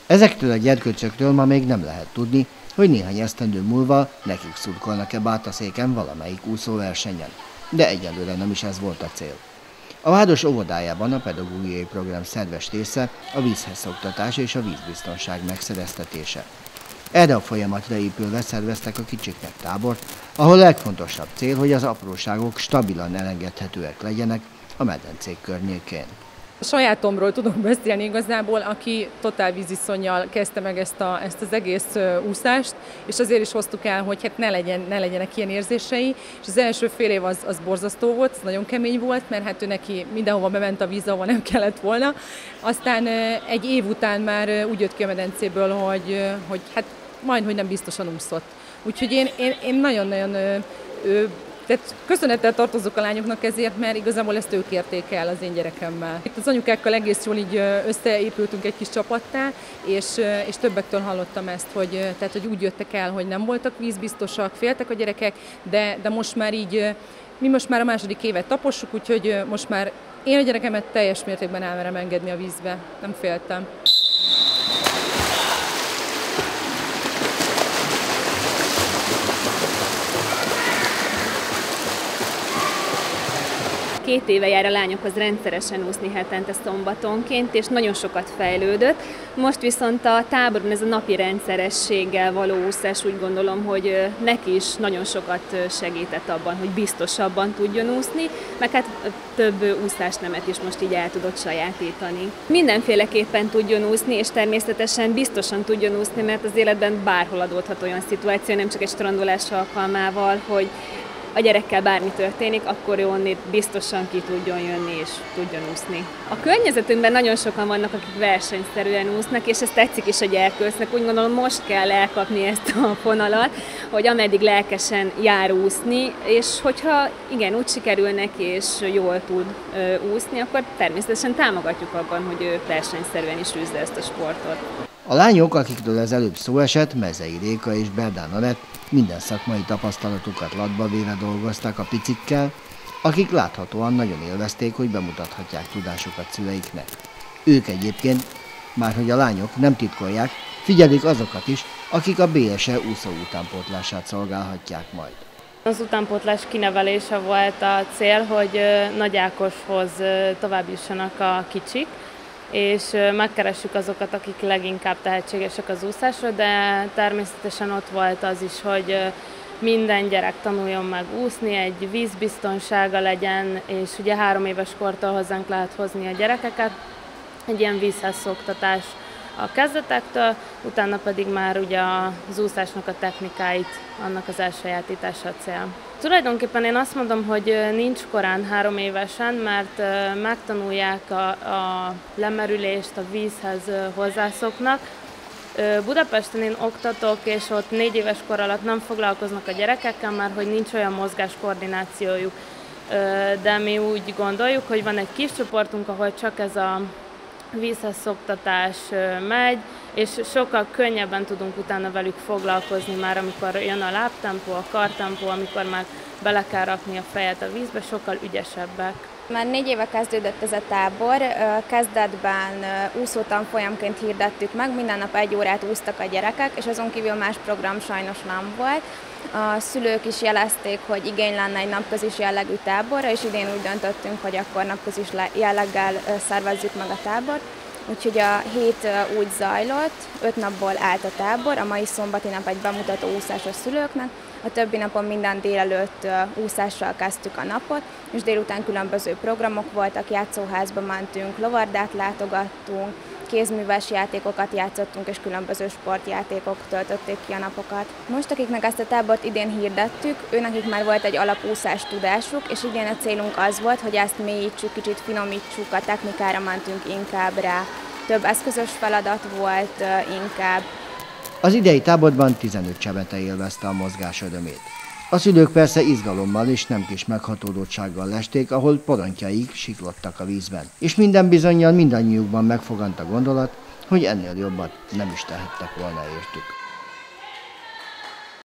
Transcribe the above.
Ezektől a gyerkőcöktől ma még nem lehet tudni, hogy néhány esztendő múlva nekik szurkolnak-e Bátaszéken valamelyik úszóversenyen. De egyelőre nem is ez volt a cél. A város óvodájában a pedagógiai program szerves része a vízhez szoktatás és a vízbiztonság megszereztetése. Erre a folyamatra épülve szerveztek a kicsiknek tábort, ahol a legfontosabb cél, hogy az apróságok stabilan elengedhetőek legyenek a medencék környékén. A sajátomról tudok beszélni igazából, aki totál víziszonnyal kezdte meg ezt az egész úszást, és azért is hoztuk el, hogy hát ne legyenek ilyen érzései, és az első fél év az borzasztó volt, az nagyon kemény volt, mert hát ő neki mindenhova bement a víz, ahova nem kellett volna. Aztán egy év után már úgy jött ki a medencéből, hogy hát majdhogy nem biztosan úszott. Úgyhogy én nagyon-nagyon tehát köszönettel tartozok a lányoknak ezért, mert igazából ezt ők érték el az én gyerekemmel. Itt az anyukákkal egész jól így összeépültünk egy kis csapattá, és többektől hallottam ezt, hogy úgy jöttek el, hogy nem voltak vízbiztosak, féltek a gyerekek, de most már így, mi most már a második évet tapossuk, úgyhogy most már én a gyerekemet teljes mértékben elmerem engedni a vízbe, nem féltem. Két éve jár a lányokhoz rendszeresen úszni hetente szombatonként, és nagyon sokat fejlődött. Most viszont a táborban ez a napi rendszerességgel való úszás úgy gondolom, hogy neki is nagyon sokat segített abban, hogy biztosabban tudjon úszni, meg hát több úszásnemet is most így el tudott sajátítani. Mindenféleképpen tudjon úszni, és természetesen biztosan tudjon úszni, mert az életben bárhol adódhat olyan szituáció, nem csak egy strandolás alkalmával, hogy a gyerekkel bármi történik, akkor ő onnét biztosan ki tudjon jönni és tudjon úszni. A környezetünkben nagyon sokan vannak, akik versenyszerűen úsznak, és ez tetszik is a gyerkőcnek. Úgy gondolom, most kell elkapni ezt a fonalat, hogy ameddig lelkesen jár úszni, és hogyha igen, úgy sikerül neki és jól tud úszni, akkor természetesen támogatjuk abban, hogy ő versenyszerűen is űzze ezt a sportot. A lányok, akiktől ez előbb szó esett, Mezei Réka és Berdán Anett, minden szakmai tapasztalatukat latba véve dolgoztak a picikkel, akik láthatóan nagyon élvezték, hogy bemutathatják tudásukat szüleiknek. Ők egyébként, márhogy a lányok nem titkolják, figyelik azokat is, akik a BSE úszó utánpótlását szolgálhatják majd. Az utánpótlás kinevelése volt a cél, hogy Nagy Ákoshoz tovább jussanak a kicsik, és megkeressük azokat, akik leginkább tehetségesek az úszásra, de természetesen ott volt az is, hogy minden gyerek tanuljon meg úszni, egy vízbiztonsága legyen, és ugye 3 éves kortól hozzánk lehet hozni a gyerekeket, egy ilyen vízhez szoktatás a kezdetektől, utána pedig már ugye az úszásnak a technikáit, annak az elsajátítása a cél. Tulajdonképpen én azt mondom, hogy nincs korán 3 évesen, mert megtanulják a lemerülést, a vízhez hozzászoknak. Budapesten én oktatok, és ott 4 éves kor alatt nem foglalkoznak a gyerekekkel, mert hogy nincs olyan mozgáskoordinációjuk. De mi úgy gondoljuk, hogy van egy kis csoportunk, ahol csak ez a vízhez szoktatás megy, és sokkal könnyebben tudunk utána velük foglalkozni már, amikor jön a lábtempó, a kartempó, amikor már bele kell rakni a fejet a vízbe, sokkal ügyesebbek. Már 4 éve kezdődött ez a tábor, kezdetben úszótanfolyamként hirdettük meg, minden nap 1 órát úsztak a gyerekek, és azon kívül más program sajnos nem volt. A szülők is jelezték, hogy igény lenne egy napközis jellegű táborra, és idén úgy döntöttünk, hogy akkor napközis jelleggel szervezzük meg a tábort. Úgyhogy a hét úgy zajlott, 5 napból állt a tábor, a mai szombati nap egy bemutató úszás a szülőknek, a többi napon minden délelőtt úszással kezdtük a napot, és délután különböző programok voltak, játszóházba mentünk, lovardát látogattunk, kézműves játékokat játszottunk, és különböző sportjátékok töltötték ki a napokat. Most, akiknek ezt a tábort idén hirdettük, őnekik már volt egy alapúszás tudásuk, és idén a célunk az volt, hogy ezt mélyítsük, kicsit finomítsuk, a technikára mentünk inkább rá. Több eszközös feladat volt inkább. Az idei táborban 15 csebete élvezte a mozgás örömét. A szülők persze izgalommal és nem kis meghatódottsággal lesték, ahol porontjaik siklottak a vízben. És minden bizonnyal mindannyiukban megfogant a gondolat, hogy ennél jobbat nem is tehettek volna értük.